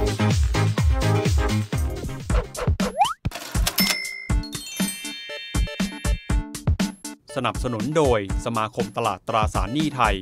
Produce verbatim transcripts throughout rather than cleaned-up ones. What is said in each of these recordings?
สนับสนุนโดยสมาคมตลาดตราสารหนี้ไทย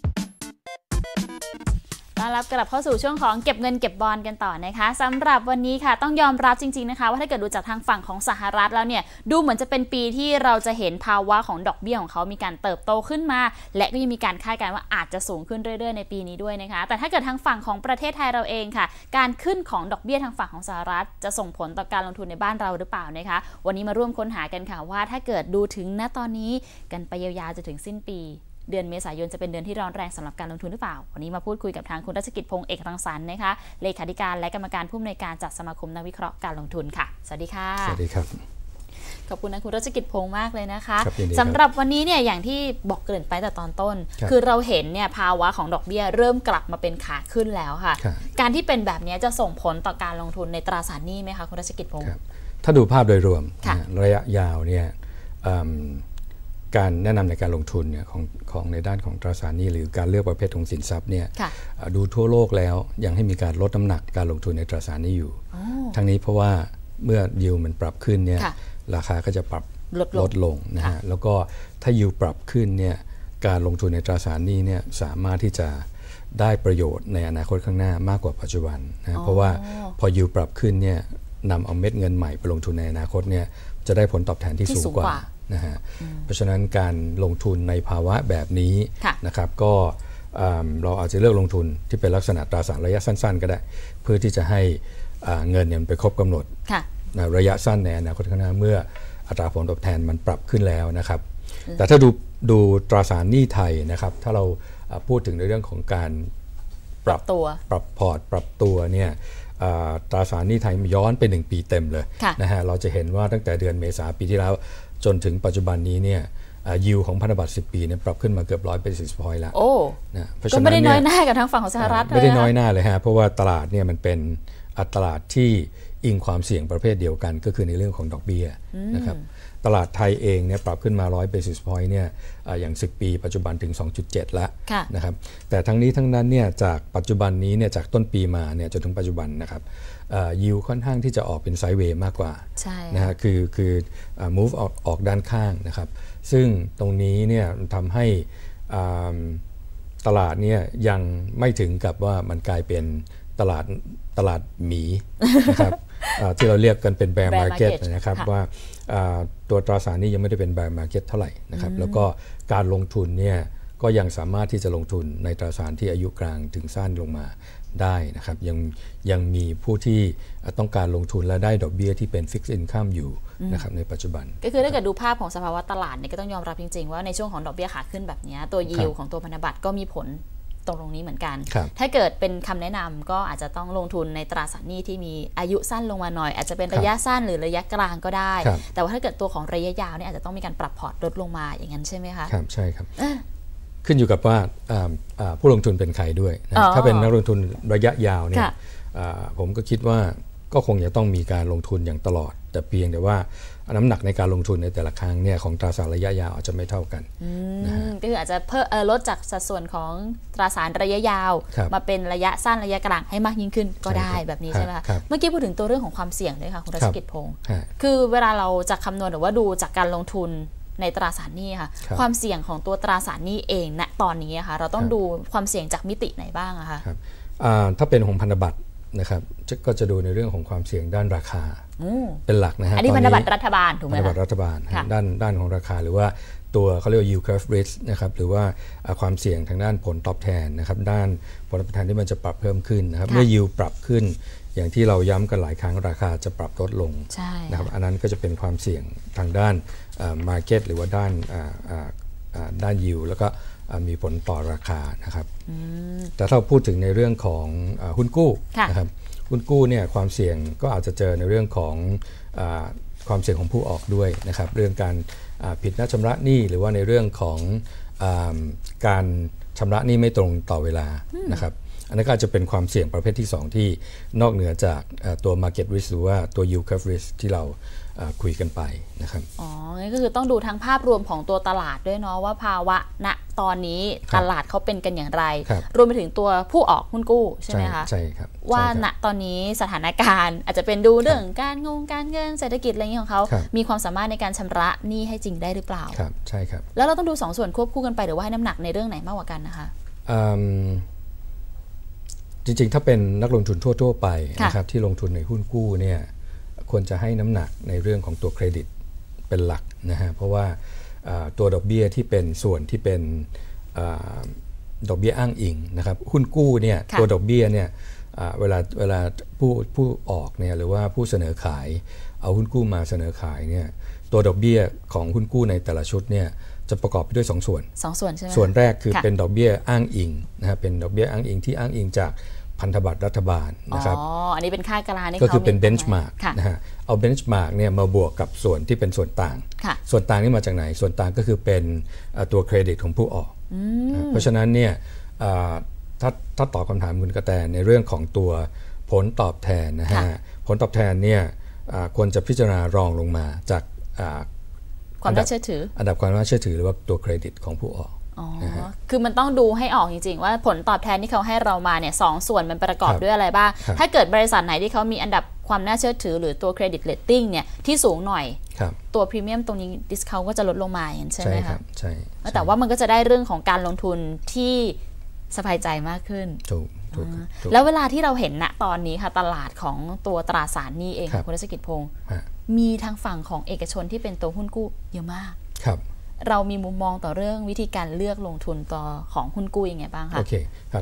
ต้อนรับกลับเข้าสู่ช่วงของเก็บเงินเก็บบอนด์กันต่อนะคะสำหรับวันนี้ค่ะต้องยอมรับจริงๆนะคะว่าถ้าเกิดดูจากทางฝั่งของสหรัฐแล้วเนี่ยดูเหมือนจะเป็นปีที่เราจะเห็นภาวะของดอกเบี้ยของเขามีการเติบโตขึ้นมาและก็ยังมีการคาดการณ์ว่าอาจจะสูงขึ้นเรื่อยๆในปีนี้ด้วยนะคะแต่ถ้าเกิดทางฝั่งของประเทศไทยเราเองค่ะการขึ้นของดอกเบี้ยทางฝั่งของสหรัฐจะส่งผลต่อการลงทุนในบ้านเราหรือเปล่านะคะวันนี้มาร่วมค้นหากันค่ะว่าถ้าเกิดดูถึงณตอนนี้กันไปยาวๆจะถึงสิ้นปีเดือนเมษายนจะเป็นเดือนที่ร้อนแรงสำหรับการลงทุนหรือเปล่าวันนี้มาพูดคุยกับทางคุณรัชกิจพงษ์เอกรังสรรค์นะคะเลขาธิการและกรรมการผู้อำนวยการจากสมาคมนักวิเคราะห์การลงทุนค่ะสวัสดีค่ะสวัสดีครับขอบคุณนะคุณรัชกิจพงษ์มากเลยนะคะสำหรับวันนี้เนี่ยอย่างที่บอกเกริ่นไปแต่ตอนต้นคือเราเห็นเนี่ยภาวะของดอกเบี้ยเริ่มกลับมาเป็นขาขึ้นแล้วค่ะการที่เป็นแบบนี้จะส่งผลต่อการลงทุนในตราสารหนี้ไหมคะคุณรัชกิจพงษ์ถ้าดูภาพโดยรวมระยะยาวเนี่ยการแนะนำในการลงทุนเนี่ยของของในด้านของตราสารหนี้หรือการเลือกประเภทของสินทรัพย์เนี่ยดูทั่วโลกแล้วยังให้มีการลดน้ำหนักการลงทุนในตราสารหนี้อยู่ทั้งนี้เพราะว่าเมื่อยิวมันปรับขึ้นเนี่ยราคาก็จะปรับลดลงนะฮะแล้วก็ถ้ายิวปรับขึ้นเนี่ยการลงทุนในตราสารหนี้เนี่ยสามารถที่จะได้ประโยชน์ในอนาคตข้างหน้ามากกว่าปัจจุบันนะเพราะว่าพอยิวปรับขึ้นเนี่ยนำเอาเม็ดเงินใหม่ไปลงทุนในอนาคตเนี่ยจะได้ผลตอบแทนที่สูงกว่านะฮะเพราะฉะนั้นการลงทุนในภาวะแบบนี้นะครับก็เราอาจจะเลือกลงทุนที่เป็นลักษณะตราสารระยะสั้นๆก็ได้เพื่อที่จะให้เงินเนี่ยไปครบกำหนดระยะสั้นในอนาคตข้างหน้าเมื่ออัตราผลตอบแทนมันปรับขึ้นแล้วนะครับแต่ถ้าดูดูตราสารหนี้ไทยนะครับถ้าเราพูดถึงในเรื่องของการปรับตัวปรับพอร์ตปรับตัวเนี่ยตราสารหนี้ไทยย้อนไปหนึ่งปีเต็มเลยนะฮะเราจะเห็นว่าตั้งแต่เดือนเมษาปีที่แล้วจนถึงปัจจุบันนี้เนี่ยยิวของพันธบัตรสิบปีเนี่ยปรับขึ้นมาเกือบร้อยเบสิสพอยต์แล้วโอ้นะก็ไม่ได้น้อยหน้ากับทางฝั่งของสหรัฐไม่ได้น้อยหน้าเลยฮะเพราะว่าตลาดเนี่ยมันเป็นตลาดที่อิงความเสี่ยงประเภทเดียวกันก็คือในเรื่องของดอกเบี้ยนะครับตลาดไทยเองเนี่ยปรับขึ้นมาร้อยเบสิสพอยต์เนี่ยอย่างสิบปีปัจจุบันถึง สองจุดเจ็ด แล้วนะครับแต่ทั้งนี้ทั้งนั้นเนี่ยจากปัจจุบันนี้เนี่ยจากต้นปีมาเนี่ยจนถึงปัจจุบันนะครับยิวค่อนข้างที่จะออกเป็นไซด์เวย์มากกว่านะฮะคือคือ move ออกออกด้านข้างนะครับซึ่งตรงนี้เนี่ยทำให้ตลาดเนี่ยยังไม่ถึงกับว่ามันกลายเป็นตลาดตลาดหมีนะครับที่เราเรียกกันเป็น bear market นะครับว่าตัวตราสารนี้ยังไม่ได้เป็น bear market เท่าไหร่นะครับแล้วก็การลงทุนเนี่ยก็ยังสามารถที่จะลงทุนในตราสารที่อายุกลางถึงสั้นลงมาได้นะครับยังยังมีผู้ที่ต้องการลงทุนและได้ดอกเบี้ยที่เป็น fixed income อยู่นะครับในปัจจุบันก็คือถ้าเกิดดูภาพของสภาวะตลาดเนี่ยก็ต้องยอมรับจริงๆว่าในช่วงของดอกเบี้ยขาขึ้นแบบนี้ตัว yield ของตัวพันธบัตรก็มีผลตรงตรงนี้เหมือนกันถ้าเกิดเป็นคำแนะนำก็อาจจะต้องลงทุนในตราสารหนี้ที่มีอายุสั้นลงมาหน่อยอาจจะเป็นระยะสั้นหรือระยะกลางก็ได้แต่ว่าถ้าเกิดตัวของระยะยาวเนี่ยอาจจะต้องมีการปรับพอร์ตลดลงมาอย่างนั้นใช่ไหมคะครับใช่ครับขึ้นอยู่กับว่าผู้ลงทุนเป็นใครด้วยนะถ้าเป็นนักลงทุนระยะยาวเนี่ยผมก็คิดว่าก็คงจะต้องมีการลงทุนอย่างตลอดแต่เพียงแต่ว่าน้ำหนักในการลงทุนในแต่ละครั้งเนี่ยของตราสารระยะยาวอาจจะไม่เท่ากันนะฮะก็คืออาจจะเพิ่มลดจากสัดส่วนของตราสารระยะยาวมาเป็นระยะสั้นระยะกลางให้มากยิ่งขึ้นก็ได้แบบนี้ใช่ไหมคะเมื่อกี้พูดถึงตัวเรื่องของความเสี่ยงด้วยค่ะคุณรัชกิจพงษ์คือเวลาเราจะคำนวณหรือว่าดูจากการลงทุนในตราสารหนี้ค่ะความเสี่ยงของตัวตราสารหนี้เองณตอนนี้ค่ะเราต้องดูความเสี่ยงจากมิติไหนบ้างอะคะถ้าเป็นของพันธบัตรนะครับก็จะดูในเรื่องของความเสี่ยงด้านราคาเป็นหลักนะฮะอันนี้พันธบัตรรัฐบาลถูกไหมพันธบัตรรัฐบาลด้านด้านของราคาหรือว่าตัวเขาเรียกว่า yield curve risk นะครับหรือว่าความเสี่ยงทางด้านผลตอบแทนนะครับด้านผลตอบแทนที่มันจะปรับเพิ่มขึ้นนะครับเมื่อ yield ปรับขึ้นอย่างที่เราย้ำกันหลายครั้งราคาจะปรับลดลงนะครับอันนั้นก็จะเป็นความเสี่ยงทางด้าน market หรือว่าด้านด้าน yield แล้วก็มีผลต่อราคานะครับแต่ถ้าพูดถึงในเรื่องของหุ้นกู้นะครับหุ้นกู้เนี่ยความเสี่ยงก็อาจจะเจอในเรื่องของความเสี่ยงของผู้ออกด้วยนะครับเรื่องการผิดนัดชำระหนี้หรือว่าในเรื่องของการชำระหนี้ไม่ตรงต่อเวลานะครับอันนั้นก็อาจจะเป็นความเสี่ยงประเภทที่สองที่นอกเหนือจากตัว market risk หรือว่าตัว yield curve risk ที่เราคุยกันไปนะครับอ๋องั้นก็คือต้องดูทั้งภาพรวมของตัวตลาดด้วยเนาะว่าภาวะณตอนนี้ตลาดเขาเป็นกันอย่างไรรวมไปถึงตัวผู้ออกหุ้นกู้ใช่ไหมคะใช่ครับว่าณตอนนี้สถานการณ์อาจจะเป็นดูเรื่องการงงการเงินเศรษฐกิจอะไรอย่างนี้ของเขามีความสามารถในการชำระหนี้ให้จริงได้หรือเปล่าครับใช่ครับแล้วเราต้องดูสองส่วนควบคู่กันไปหรือว่าให้น้ำหนักในเรื่องไหนมากกว่ากันนะคะจริงๆถ้าเป็นนักลงทุนทั่วๆไปนะครับที่ลงทุนในหุ้นกู้เนี่ยควรจะให้น้ำหนักในเรื่องของตัวเครดิตเป็นหลักนะฮะเพราะว่าตัวดอกเบี้ยที่เป็นส่วนที่เป็นดอกเบี้ยอ้างอิงนะครับหุ้นกู้เนี่ยตัวดอกเบี้ยเนี่ยเวลาเวลาผู้ผู้ออกเนี่ยหรือว่าผู้เสนอขายเอาหุ้นกู้มาเสนอขายเนี่ยตัวดอกเบี้ยของหุ้นกู้ในแต่ละชุดเนี่ยจะประกอบไปด้วยสองส่วนสองส่วนใช่ไหมส่วนแรกคือเป็นดอกเบี้ยอ้างอิงนะครับเป็นดอกเบี้ยอ้างอิงที่อ้างอิงจากพันธบัตรรัฐบาลนะครับอ๋ออันนี้เป็นค่ากลางก็คือเป็นเบนช์มาร์กนะฮะเอาเบนช์มาร์กเนี่ยมาบวกกับส่วนที่เป็นส่วนต่างส่วนต่างนี่มาจากไหนส่วนต่างก็คือเป็นตัวเครดิตของผู้ออกเพราะฉะนั้นเนี่ยถ้าถ้าตอบคำถามคุณกระแตในเรื่องของตัวผลตอบแทนนะฮะผลตอบแทนเนี่ยควรจะพิจารณารองลงมาจากความน่าเชื่อถืออันดับความน่าเชื่อถือหรือว่าตัวเครดิตของผู้ออกอ๋อคือมันต้องดูให้ออกจริงๆว่าผลตอบแทนที่เขาให้เรามาเนี่ยสองส่วนมันประกอบด้วยอะไรบ้างถ้าเกิดบริษัทไหนที่เขามีอันดับความน่าเชื่อถือหรือตัวเครดิตเรตติ้งเนี่ยที่สูงหน่อยตัวพรีเมียมตรงนี้ดิสเคาท์ก็จะลดลงมาอย่างนั้นใช่ไหมคะใช่แต่ว่ามันก็จะได้เรื่องของการลงทุนที่สบายใจมากขึ้นถูกแล้วเวลาที่เราเห็นณตอนนี้ค่ะตลาดของตัวตราสารหนี้เองคุณรัชกิจพงศ์มีทางฝั่งของเอกชนที่เป็นตัวหุ้นกู้เยอะมากครับเรามีมุมมองต่อเรื่องวิธีการเลือกลงทุนต่อของหุ้นกู้ยังไงบ้างคะโอเคครับ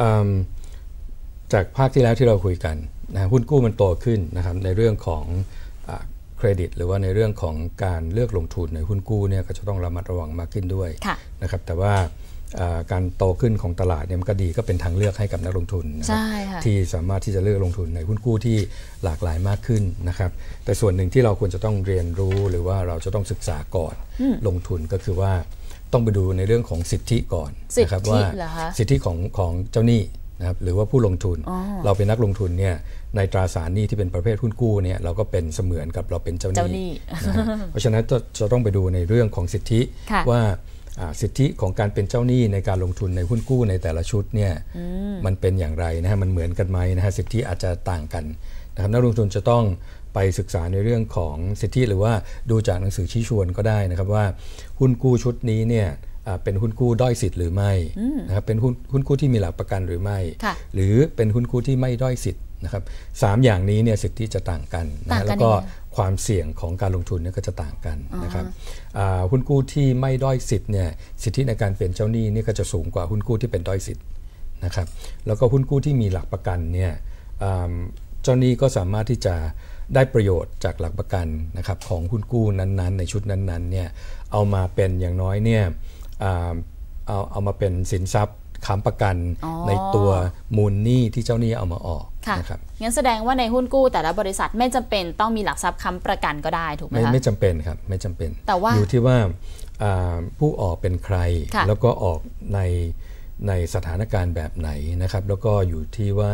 จากภาคที่แล้วที่เราคุยกันนะหุ้นกู้มันโตขึ้นนะครับในเรื่องของเครดิตหรือว่าในเรื่องของการเลือกลงทุนในหุ้นกู้เนี่ยก็จะต้องระมัดระวังมากขึ้นด้วยนะครับแต่ว่าการโตขึ้นของตลาดเนี่ยมันก็ดีก็เป็นทางเลือกให้กับนักลงทุนนะครับที่สามารถที่จะเลือกลงทุนในหุ้นกู้ที่หลากหลายมากขึ้นนะครับแต่ส่วนหนึ่งที่เราควรจะต้องเรียนรู้หรือว่าเราจะต้องศึกษาก่อนลงทุนก็คือว่าต้องไปดูในเรื่องของสิทธิก่อนนะครับว่าสิทธิของของเจ้าหนี้นะครับหรือว่าผู้ลงทุนเราเป็นนักลงทุนเนี่ยในตราสารหนี้ที่เป็นประเภทหุ้นกู้เนี่ยเราก็เป็นเสมือนกับเราเป็นเจ้าหนี้เพราะฉะนั้นจะต้องไปดูในเรื่องของสิทธิว่าสิทธิของการเป็นเจ้าหนี้ในการลงทุนในหุ้นกู้ในแต่ละชุดเนี่ยมันเป็นอย่างไรนะฮะมันเหมือนกันไหมนะฮะสิทธิอาจจะต่างกันนะครับนักลงทุนจะต้องไปศึกษาในเรื่องของสิทธิหรือว่าดูจากหนังสือชี้ชวนก็ได้นะครับว่าหุ้นกู้ชุดนี้เนี่ยเป็นหุ้นกู้ด้อยสิทธิ์หรือไม่นะครับเป็นหุ้นหุ้นกู้ที่มีหลักประกันหรือไม่หรือเป็นหุ้นกู้ที่ไม่ด้อยสิทธิ์นะครับสามอย่างนี้เนี่ยสิทธิจะต่างกันนะแล้วก็ความเสี่ยงของการลงทุนเนี่ยก็จะต่างกันนะครับหุ้นกู้ที่ไม่ด้อยสิทธิ์เนี่ยสิทธิในการเป็นเจ้าหนี้นี่ก็จะสูงกว่าหุ้นกู้ที่เป็นด้อยสิทธิ์นะครับแล้วก็หุ้นกู้ที่มีหลักประกันเนี่ยเจ้าหนี้ก็สามารถที่จะได้ประโยชน์จากหลักประกันนะครับของหุ้นกู้นั้นๆในชุดนั้นๆเนี่ยเอามาเป็นอย่างน้อยเนี่ยเอาเอามาเป็นสินทรัพย์ค้ำประกันในตัวมูลหนี้ที่เจ้าหนี้เอามาออกนะครับงั้นแสดงว่าในหุ้นกู้แต่ละบริษัทไม่จำเป็นต้องมีหลักทรัพย์ค้ำประกันก็ได้ถูกไหมคะไม่จำเป็นครับไม่จำเป็นแต่ว่าอยู่ที่ว่าผู้ออกเป็นใครแล้วก็ออกในในสถานการณ์แบบไหนนะครับแล้วก็อยู่ที่ว่า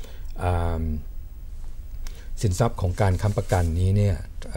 สินทรัพย์ของการค้ำประกันนี้เนี่ย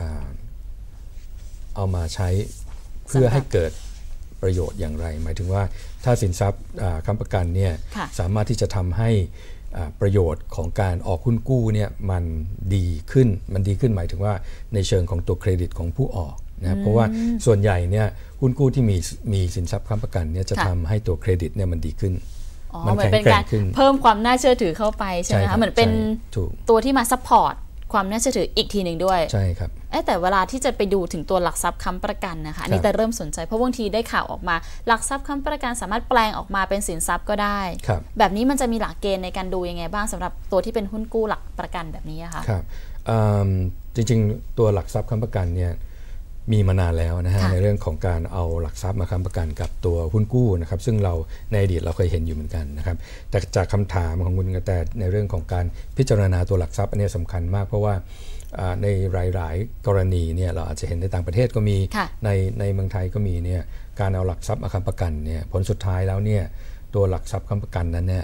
เอามาใช้เพื่อให้เกิดประโยชน์อย่างไรหมายถึงว่าถ้าสินทรัพย์ค้ำประกันเนี่ยสามารถที่จะทำให้ประโยชน์ของการออกหุ้นกู้เนี่ยมันดีขึ้นมันดีขึ้นหมายถึงว่าในเชิงของตัวเครดิตของผู้ออกนะเพราะว่าส่วนใหญ่เนี่ยหุ้นกู้ที่มีมีสินทรัพย์ค้ำประกันเนี่ยจะทำให้ตัวเครดิตเนี่ยมันดีขึ้นมันแข็งแกร่งขึ้นเพิ่มความน่าเชื่อถือเข้าไปใช่ไหมคะเหมือนเป็นตัวที่มาซัพพอร์ตความน่าเชื่อถืออีกทีหนึ่งด้วยใช่ครับแต่เวลาที่จะไปดูถึงตัวหลักทรัพย์ค้ำประกันนะคะอันนี้แต่เริ่มสนใจเพราะบางทีได้ข่าวออกมาหลักทรัพย์ค้ำประกันสามารถแปลงออกมาเป็นสินทรัพย์ก็ได้แบบนี้มันจะมีหลักเกณฑ์ในการดูยังไงบ้างสำหรับตัวที่เป็นหุ้นกู้หลักประกันแบบนี้ค่ะครับจริงๆตัวหลักทรัพย์ค้ำประกันเนี่ยมีมานานแล้วนะฮะในเรื่องของการเอาหลักทรัพย์มาค้ำประกันกับตัวหุ้นกู้นะครับซึ่งเราในอดีตเราเคยเห็นอยู่เหมือนกันนะครับแต่จากคำถามของคุณกระแตในเรื่องของการพิจารณาตัวหลักทรัพย์อันนี้สำคัญมากเพราะว่าในหลายๆกรณีเนี่ยเราอาจจะเห็นในต่างประเทศก็มีในในเมืองไทยก็มีเนี่ยการเอาหลักทรัพย์มาค้ำประกันเนี่ยผลสุดท้ายแล้วเนี่ยตัวหลักทรัพย์ค้ำประกันนั้นเนี่ย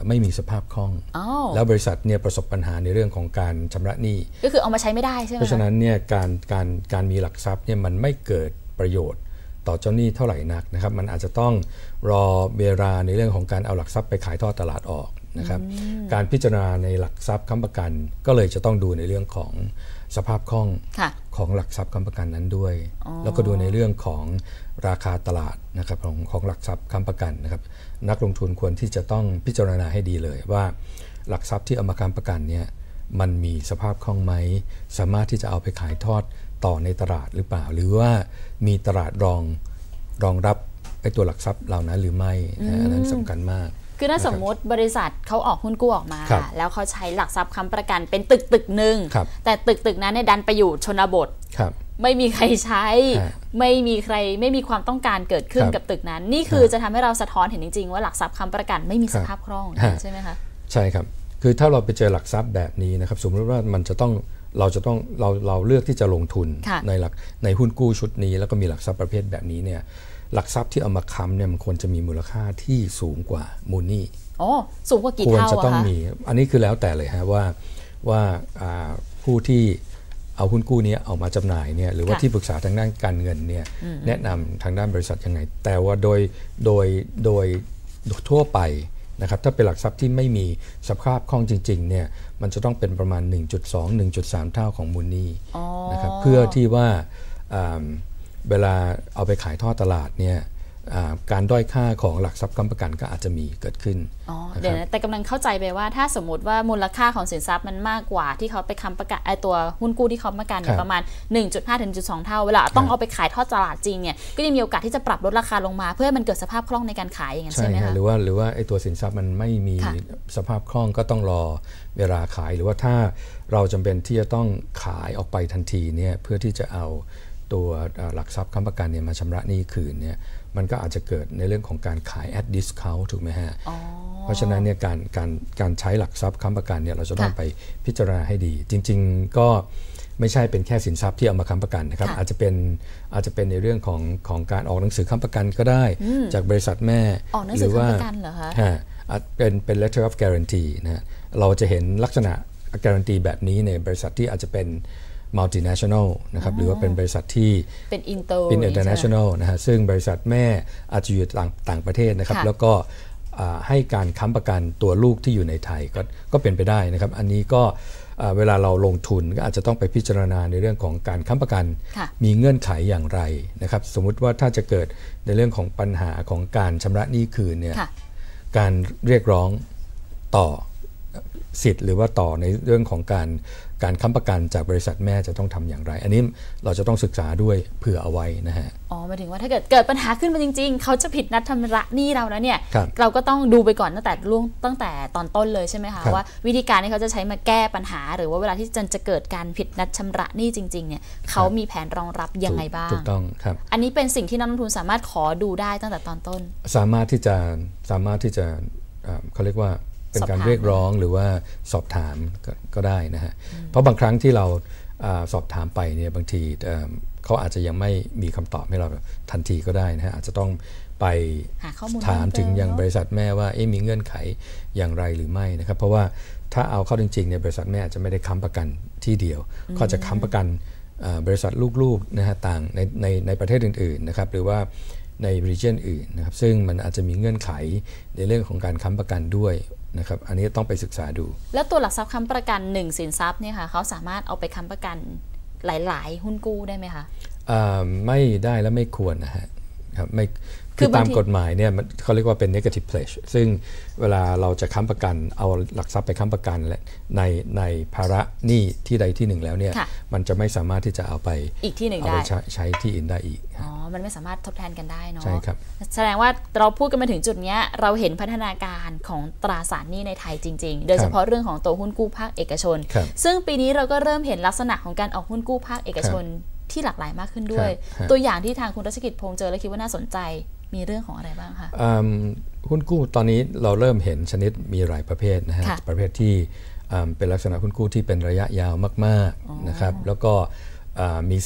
ไม่มีสภาพคล่อง oh. แล้วบริษัทเนี่ยประสบปัญหาในเรื่องของการชำระหนี้ก็คือเอามาใช้ไม่ได้ใช่ไหมเพราะฉะนั้นเนี่ยการการการมีหลักทรัพย์เนี่ยมันไม่เกิดประโยชน์ต่อเจ้าหนี้เท่าไหร่นักนะครับมันอาจจะต้องรอเวลาในเรื่องของการเอาหลักทรัพย์ไปขายทอดตลาดออกนะครับการพิจารณาในหลักทรัพย์ค้ำประกันก็เลยจะต้องดูในเรื่องของสภาพคล่องของหลักทรัพย์ค้ำประกันนั้นด้วยแล้วก็ดูในเรื่องของราคาตลาดนะครับของของหลักทรัพย์ค้ำประกันนะครับนักลงทุนควรที่จะต้องพิจารณาให้ดีเลยว่าหลักทรัพย์ที่เอามาค้ำประกันเนี่ยมันมีสภาพคล่องไหมสามารถที่จะเอาไปขายทอดต่อในตลาดหรือเปล่าหรือว่ามีตลาดรองรองรับไอ้ตัวหลักทรัพย์เหล่านั้นหรือไม่อันนั้นสำคัญมากคือถ้าสมมติบริษัทเขาออกหุ้นกู้ออกมาแล้วเขาใช้หลักทรัพย์ค้ำประกันเป็นตึกตึกหนึ่งแต่ตึกตึกนั้นเนี่ยดันไปอยู่ชนบทไม่มีใครใช้ไม่มีใครไม่มีความต้องการเกิดขึ้นกับตึกนั้นนี่คือจะทำให้เราสะท้อนเห็นจริงๆว่าหลักทรัพย์ค้ำประกันไม่มีสภาพคล่องใช่ไหมคะใช่ครับคือถ้าเราไปเจอหลักทรัพย์แบบนี้นะครับสมมติว่ามันจะต้องเราจะต้องเราเราเลือกที่จะลงทุนในหลักในหุ้นกู้ชุดนี้แล้วก็มีหลักทรัพย์ประเภทแบบนี้เนี่ยหลักทรัพย์ที่เอามาค้ำเนี่ยมันควรจะมีมูลค่าที่สูงกว่ามูลหนี้อ๋อสูงกว่ากี่เท่าควรจะต้องมีอันนี้คือแล้วแต่เลยฮะว่าว่าผู้ที่เอาหุ้นกู้นี้เอามาจำหน่ายเนี่ยหรือว่าที่ปรึกษาทางด้านการเงินเนี่ยแนะนำทางด้านบริษัทยังไงแต่ว่าโดยโดยโดยทั่วไปนะครับถ้าเป็นหลักทรัพย์ที่ไม่มีสภาพคล่องจริงๆเนี่ยมันจะต้องเป็นประมาณ หนึ่งจุดสอง หนึ่งจุดสาม เท่าของมูลหนี้นะครับเพื่อที่ว่าเวลาเอาไปขายทอดตลาดเนี่ยการด้อยค่าของหลักทรัพย์ค้ำประกันก็อาจจะมีเกิดขึ้นอ๋อเดี๋ยวนะแต่กำลังเข้าใจไปว่าถ้าสมมติว่ามูลค่าของสินทรัพย์มันมากกว่าที่เขาไปค้ำประกันไอตัวหุ้นกู้ที่เขาค้ำประกันประมาณ หนึ่งจุดห้า ถึง หนึ่งจุดสอง เท่าเวลาต้องเอาไปขายทอดตลาดจริงเนี่ยก็ยังมีโอกาสที่จะปรับลดราคาลงมาเพื่อให้มันเกิดสภาพคล่องในการขายอย่างนั้นใช่ไหมคะหรือว่าหรือว่าไอตัวสินทรัพย์มันไม่มีสภาพคล่องก็ต้องรอเวลาขายหรือว่าถ้าเราจำเป็นที่จะต้องขายออกไปทันทีเนี่ยเพื่อที่จะเอาตัวหลักทรัพย์ค้ำประกันเนี่ยมาชำระหนี้คืนเนี่ยมันก็อาจจะเกิดในเรื่องของการขาย at discount ถูกไหมฮะเพราะฉะนั้นเนี่ยการการการใช้หลักทรัพย์ค้ำประกันเนี่ยเราจะต้องไปพิจารณาให้ดีจริงๆก็ไม่ใช่เป็นแค่สินทรัพย์ที่เอามาค้ำประกันนะครับอาจจะเป็นอาจจะเป็นในเรื่องของของการออกหนังสือค้ำประกันก็ได้จากบริษัทแม่หรือว่าเป็นเป็น letter of guarantee นะเราจะเห็นลักษณะ guarantee แบบนี้ในบริษัทที่อาจจะเป็นmultinational นะครับหรือว่าเป็นบริษัทที่เป็น international นะฮะซึ่งบริษัทแม่อาจจะอยู่ต่างต่างประเทศนะครับแล้วก็ให้การค้ำประกันตัวลูกที่อยู่ในไทยก็ก็เป็นไปได้นะครับอันนี้ก็เวลาเราลงทุนก็อาจจะต้องไปพิจารณาในเรื่องของการค้ำประกันมีเงื่อนไขอย่างไรนะครับสมมุติว่าถ้าจะเกิดในเรื่องของปัญหาของการชำระหนี้คืนเนี่ยการเรียกร้องต่อสิทธิ์หรือว่าต่อในเรื่องของการการค้ำประกันจากบริษัทแม่จะต้องทำอย่างไรอันนี้เราจะต้องศึกษาด้วยเผื่อเอาไว้นะฮะอ๋อหมายถึงว่าถ้าเกิดเกิดปัญหาขึ้นมาจริงๆเขาจะผิดนัดชำระหนี้เราแล้วเนี่ยเราก็ต้องดูไปก่อนตั้งแต่ล่วงตั้งแต่ตอนต้นเลยใช่ไหมคะว่าวิธีการที่เขาจะใช้มาแก้ปัญหาหรือว่าเวลาที่จะเกิดการผิดนัดชำระหนี้จริงๆเนี่ยเขามีแผนรองรับยังไงบ้างถูกต้องครับอันนี้เป็นสิ่งที่นักลงทุนสามารถขอดูได้ตั้งแต่ตอนต้นสามารถที่จะสามารถที่จะเขาเรียกว่าเป็นการเรียกร้องหรือว่าสอบถาม ก, ก็ได้นะฮะเพราะบางครั้งที่เราสอบถามไปเนี่ยบางทีเขาอาจจะยังไม่มีคำตอบให้เราทันทีก็ได้นะฮะอาจจะต้องไปถามถึงยังบริษัทแม่ว่ามีเงื่อนไขอย่างไรหรือไม่นะครับเพราะว่าถ้าเอาเข้าจริงๆเนี่ยบริษัทแม่อาจจะไม่ได้ค้ำประกันที่เดียวเขาจะค้ำประกันบริษัทลูกๆนะฮะต่างในในในประเทศอื่นๆนะครับหรือว่าใน region อื่นนะครับซึ่งมันอาจจะมีเงื่อนไขในเรื่องของการค้ำประกันด้วยนะครับอันนี้ต้องไปศึกษาดูแล้วตัวหลักทรัพย์ค้ำประกันหนึ่งสินทรัพย์เนี่ยค่ะเขาสามารถเอาไปค้ำประกันหลายๆหุ้นกู้ได้ไหมคะไม่ได้และไม่ควรนะฮะครับไม่คือตามกฎหมายเนี่ยเขาเรียกว่าเป็น negative pledge ซึ่งเวลาเราจะค้ำประกันเอาหลักทรัพย์ไปค้ำประกันในในภาระหนี้ที่ใดที่หนึ่งแล้วเนี่ยมันจะไม่สามารถที่จะเอาไปอีกที่หนึ่งได้ใช้ที่อื่นได้อีกอ๋อมันไม่สามารถทดแทนกันได้เนาะใช่ครับแสดงว่าเราพูดกันมาถึงจุดนี้เราเห็นพัฒนาการของตราสารหนี้ในไทยจริงๆโดยเฉพาะเรื่องของตัวหุ้นกู้ภาคเอกชนซึ่งปีนี้เราก็เริ่มเห็นลักษณะของการออกหุ้นกู้ภาคเอกชนที่หลากหลายมากขึ้นด้วยตัวอย่างที่ทางคุณรัชกิจพงษ์เจอและคิดว่าน่าสนใจมีเรื่องของอะไรบ้างคะหุ้นกู้ตอนนี้เราเริ่มเห็นชนิดมีหลายประเภทนะฮะประเภทที่เป็นลักษณะหุ้นกู้ที่เป็นระยะยาวมากๆนะครับแล้วก็มีสิทธิ์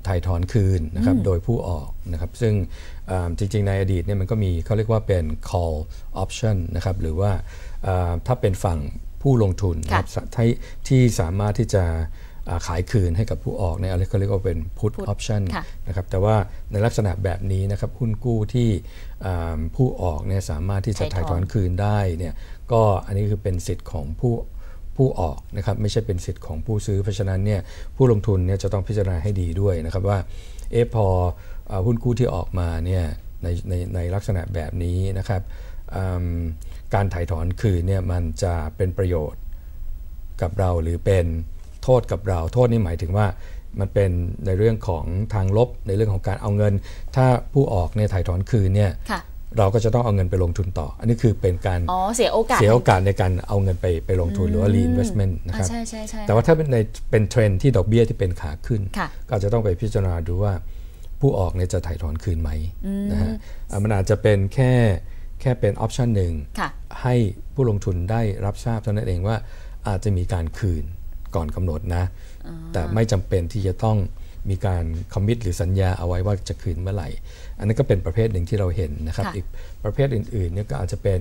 ถ่ายถอนคืนนะครับโดยผู้ออกนะครับซึ่งจริงๆในอดีตเนี่ยมันก็มีเขาเรียกว่าเป็น call option นะครับหรือว่าถ้าเป็นฝั่งผู้ลงทุนนะครับที่สามารถที่จะขายคืนให้กับผู้ออกในอะไรเขาเรียกว่าเป็น put option นะครับแต่ว่าในลักษณะแบบนี้นะครับหุ้นกู้ที่ผู้ออกเนี่ยสามารถที่จะถ่ายถอนคืนได้เนี่ยก็อันนี้คือเป็นสิทธิ์ของผู้ผู้ออกนะครับไม่ใช่เป็นสิทธิ์ของผู้ซื้อเพราะฉะนั้นเนี่ยผู้ลงทุนเนี่ยจะต้องพิจารณาให้ดีด้วยนะครับว่าเออพอหุ้นกู้ที่ออกมาเนี่ยในในในลักษณะแบบนี้นะครับการถ่ายถอนคืนเนี่ยมันจะเป็นประโยชน์กับเราหรือเป็นโทษกับเราโทษนี่หมายถึงว่ามันเป็นในเรื่องของทางลบในเรื่องของการเอาเงินถ้าผู้ออกเนี่ยถ่ายถอนคืนเนี่ยเราก็จะต้องเอาเงินไปลงทุนต่ออันนี้คือเป็นการอ๋อเสียโอกาสเสียโอกาสในการเอาเงินไปไปลงทุนหรือว่า reinvestment นะครับแต่ว่าถ้าเป็นในเป็นเทรนด์ที่ดอกเบี้ยที่เป็นขาขึ้นก็จะต้องไปพิจารณาดูว่าผู้ออกเนี่ยจะถ่ายถอนคืนไหมนะฮะมันอาจจะเป็นแค่แค่เป็นออปชันหนึ่งให้ผู้ลงทุนได้รับทราบเท่านั้นเองว่าอาจจะมีการคืนก่อนกำหนดนะแต่ไม่จำเป็นที่จะต้องมีการคอมมิตหรือสัญญาเอาไว้ว่าจะคืนเมื่อไหร่อันนั้นก็เป็นประเภทหนึ่งที่เราเห็นนะครับอีกประเภทอื่นๆเนี่ยก็อาจจะเป็น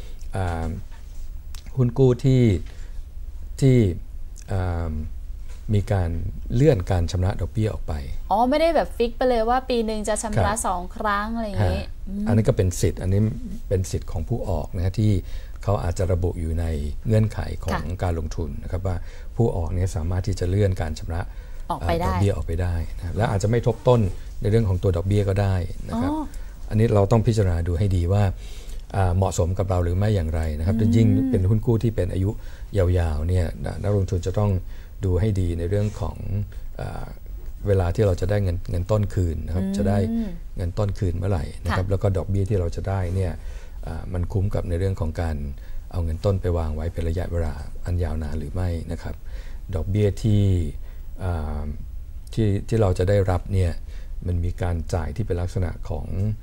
หุ้นกู้ที่ที่มีการเลื่อนการชำระดอกเบี้ยออกไปอ๋อไม่ได้แบบฟิกไปเลยว่าปีหนึ่งจะชำระสองครั้งอะไรอย่างนี้อันนี้ก็เป็นสิทธิ์อันนี้เป็นสิทธิ์ของผู้ออกนะฮะที่เขาอาจจะระบุอยู่ในเงื่อนไขของการลงทุนนะครับว่าผู้ออกเนี่ยสามารถที่จะเลื่อนการชำระดอกเบี้ยออกไปได้นะและอาจจะไม่ทบต้นในเรื่องของตัวดอกเบี้ยก็ได้นะครับ อ, อันนี้เราต้องพิจารณาดูให้ดีว่าเหมาะสมกับเราหรือไม่อย่างไรนะครับยิ่งเป็นหุ้นกู้ที่เป็นอายุยาวๆเนี่ยนักลงทุนจะต้องดูให้ดีในเรื่องของเวลาที่เราจะได้เงินเงินต้นคืนนะครับจะได้เงินต้นคืนเมื่อไหร่นะครับแล้วก็ดอกเบี้ยที่เราจะได้เนี่ยมันคุ้มกับในเรื่องของการเอาเงินต้นไปวางไว้เป็นระยะเวลาอันยาวนานหรือไม่นะครับดอกเบี้ยที่ที่ที่เราจะได้รับเนี่ยมันมีการจ่ายที่เป็นลักษณะของ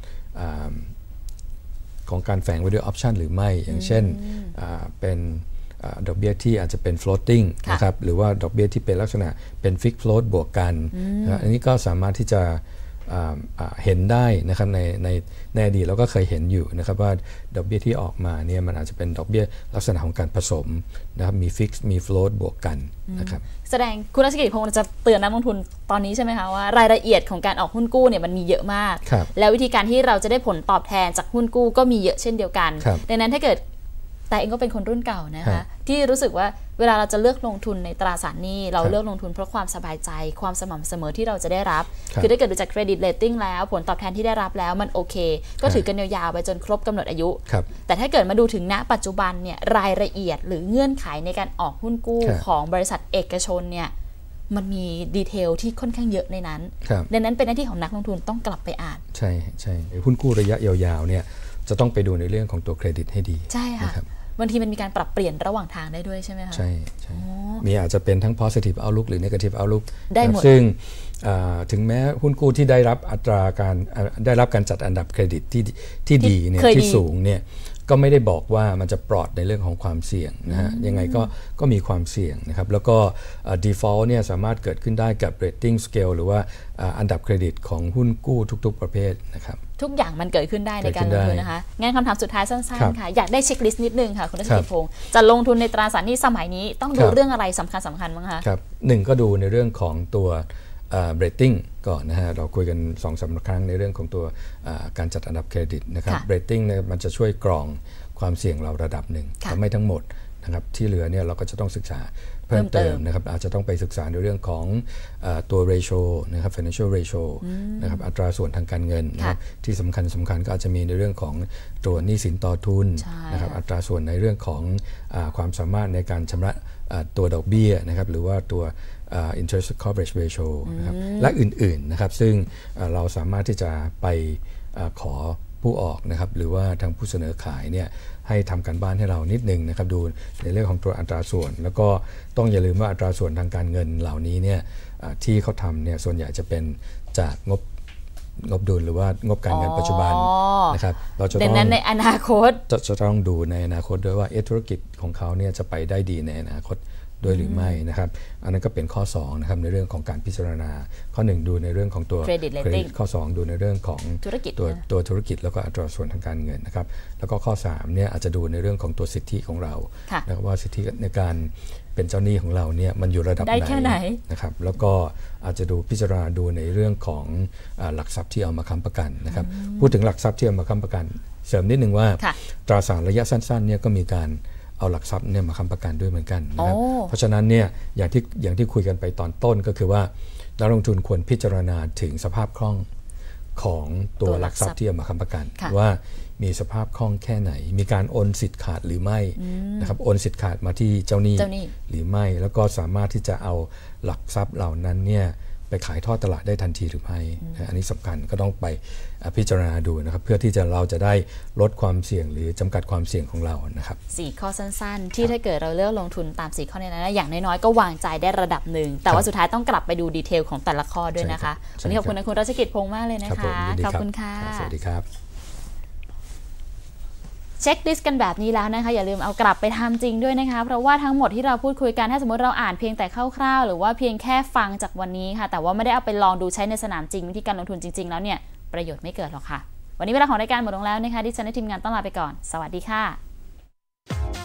ของการแฝงไว้ด้วยออปชันหรือไม่อย่างเช่นเป็นดอกเบี้ยที่อาจจะเป็น floating นะครับหรือว่าดอกเบี้ยที่เป็นลักษณะเป็น fixed float บวกกันนะอันนี้ก็สามารถที่จะเห็นได้นะครับในในในอดีตเราก็เคยเห็นอยู่นะครับว่าดอกเบี้ยที่ออกมาเนี่ยมันอาจจะเป็นดอกเบี้ยลักษณะของการผสมนะครับมี fixed มี float บวกกันนะครับแสดงคุณรัชกิจคงจะเตือนนักลงทุนตอนนี้ใช่ไหมคะว่ารายละเอียดของการออกหุ้นกู้เนี่ยมันมีเยอะมากแล้ววิธีการที่เราจะได้ผลตอบแทนจากหุ้นกู้ก็มีเยอะเช่นเดียวกันดังนั้นถ้าเกิดแต่เองก็เป็นคนรุ่นเก่านะคะที่รู้สึกว่าเวลาเราจะเลือกลงทุนในตราสารหนี้เราเลือกลงทุนเพราะความสบายใจความสม่ำเสมอที่เราจะได้รับคือถ้าเกิดดูจากเครดิตเรตติ้งแล้วผลตอบแทนที่ได้รับแล้วมันโอเคก็ถือกันยาวๆไปจนครบกำหนดอายุแต่ถ้าเกิดมาดูถึงณปัจจุบันเนี่ยรายละเอียดหรือเงื่อนไขในการออกหุ้นกู้ของบริษัทเอกชนเนี่ยมันมีดีเทลที่ค่อนข้างเยอะในนั้นดังนั้นเป็นหน้าที่ของนักลงทุนต้องกลับไปอ่านใช่ใช่หุ้นกู้ระยะยาวๆเนี่ยจะต้องไปดูในเรื่องของตัวเครดิตให้ดีใช่ค่ะบางทีมันมีการปรับเปลี่ยนระหว่างทางได้ด้วยใช่ไหมคะใช่ใช่มีอาจจะเป็นทั้ง positive outlook หรือ negative outlook ได้หมดซึ่งถึงแม้หุ้นกู้ที่ได้รับอัตราการได้รับการจัดอันดับเครดิตที่ที่ดีเนี่ยที่สูงเนี่ยก็ไม่ได้บอกว่ามันจะปลอดในเรื่องของความเสี่ยงนะฮะยังไงก็ก็มีความเสี่ยงนะครับแล้วก็ default เนี่ยสามารถเกิดขึ้นได้กับ rating scale หรือว่าอันดับเครดิตของหุ้นกู้ทุกๆประเภทนะครับทุกอย่างมันเกิดขึ้นได้ในการลงทุนนะคะงั้นคำถามสุดท้ายสั้นๆค่ะอยากได้เช็คลิสต์นิดนึงค่ะคุณรัชกิจพงศ์จะลงทุนในตราสารหนี้สมัยนี้ต้องดูเรื่องอะไรสำคัญสำคัญบ้างคะครับหนึ่งก็ดูในเรื่องของตัวเรตติ้งก่อนนะฮะเราคุยกัน สองถึงสาม ครั้งในเรื่องของตัวการจัดอันดับเครดิตนะครับเรตติ้งเนี่ยมันจะช่วยกรองความเสี่ยงเราระดับหนึ่งแต่ไม่ทั้งหมดนะครับที่เหลือเนี่ยเราก็จะต้องศึกษาเพิ่มเติมนะครับอาจจะต้องไปศึกษาในเรื่องของตัว ratio นะครับ financial ratio นะครับอัตราส่วนทางการเงินนะครับที่สำคัญสำคัญก็อาจจะมีในเรื่องของตัวหนี้สินต่อทุนนะครับอัตราส่วนในเรื่องของความสามารถในการชำระตัวดอกเบี้ยนะครับหรือว่าตัว interest coverage ratio นะครับและอื่นๆนะครับซึ่งเราสามารถที่จะไปขอผู้ออกนะครับหรือว่าทางผู้เสนอขายเนี่ยให้ทำการบ้านให้เรานิดนึงนะครับดูในเรื่องของตัวอัตราส่วนแล้วก็ต้องอย่าลืมว่าอัตราส่วนทางการเงินเหล่านี้เนี่ยที่เขาทำเนี่ยส่วนใหญ่จะเป็นจากงบงบดุลหรือว่างบการเงินปัจจุบันนะครับเราจะต้องดังนั้นในอนาคตจะจะต้องดูในอนาคตด้วยว่าธุรกิจของเขาเนี่ยจะไปได้ดีในอนาคตด้วยหรือไม่นะครับอันนั้นก็เป็นข้อสองนะครับในเรื่องของการพิจารณาข้อหนึ่งดูในเรื่องของตัว credit rating ข้อสองดูในเรื่องของธุรกิจตัวตัวธุรกิจแล้วก็อัตราส่วนทางการเงินนะครับแล้วก็ข้อสามเนี่ยอาจจะดูในเรื่องของตัวสิทธิของเรานะครับว่าสิทธิในการเป็นเจ้าหนี้ของเราเนี่ยมันอยู่ระดับไหนนะครับแล้วก็อาจจะดูพิจารณาดูในเรื่องของหลักทรัพย์ที่เอามาค้ำประกันนะครับพูดถึงหลักทรัพย์ที่เอามาค้ำประกันเสริมนิดนึงว่าตราสารระยะสั้นๆเนี่ยก็มีการเอาหลักทรัพย์เนี่ยมาค้ำประกันด้วยเหมือนกันนะครับเพราะฉะนั้นเนี่ยอย่างที่อย่างที่คุยกันไปตอนต้นก็คือว่านักลงทุนควรพิจารณาถึงสภาพคล่องของตัวหลักทรัพย์ที่เอามาค้ำประกันว่ามีสภาพคล่องแค่ไหนมีการโอนสิทธิ์ขาดหรือไม่นะครับโอนสิทธิ์ขาดมาที่เจ้าหนี้หรือไม่แล้วก็สามารถที่จะเอาหลักทรัพย์เหล่านั้นเนี่ยไปขายทอดตลาดได้ทันทีหรือไม่อันนี้สำคัญก็ต้องไปพิจารณาดูนะครับเพื่อที่จะเราจะได้ลดความเสี่ยงหรือจำกัดความเสี่ยงของเรานะครับสี่ข้อสั้นๆที่ถ้าเกิดเราเลือกลงทุนตามสี่ข้อนี้นะอย่างน้อยๆก็วางใจได้ระดับหนึ่งแต่ว่าสุดท้ายต้องกลับไปดูดีเทลของแต่ละข้อด้วยนะคะวันนี้ขอบคุณคุณรัชกิจพงษ์มากเลยนะคะขอบคุณค่ะสวัสดีครับเช็คลิสต์กันแบบนี้แล้วนะคะอย่าลืมเอากลับไปทำจริงด้วยนะคะเพราะว่าทั้งหมดที่เราพูดคุยกันถ้าสมมติเราอ่านเพียงแต่คร่าวๆหรือว่าเพียงแค่ฟังจากวันนี้ค่ะแต่ว่าไม่ได้เอาไปลองดูใช้ในสนามจริงวิธีการลงทุนจริงๆแล้วเนี่ยประโยชน์ไม่เกิดหรอกค่ะวันนี้เวลาของรายการหมดลงแล้วนะคะดิฉันและทีมงานต้องลาไปก่อนสวัสดีค่ะ